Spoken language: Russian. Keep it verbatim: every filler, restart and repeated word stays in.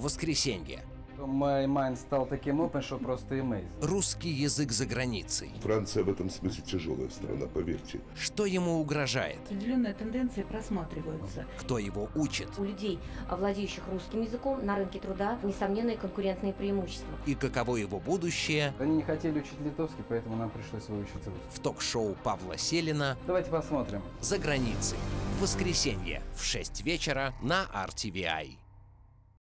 в воскресенье. Мой mind стал таким open, что просто amazing. Русский язык за границей. Франция в этом смысле тяжелая страна, поверьте. Что ему угрожает? Определенные тенденции просматриваются. Кто его учит? У людей, владеющих русским языком, на рынке труда несомненные конкурентные преимущества. И каково его будущее? Они не хотели учить литовский, поэтому нам пришлось выучить русский. В ток-шоу Павла Селина Давайте посмотрим. «За границей» в воскресенье в шесть вечера на ар ти ви ай.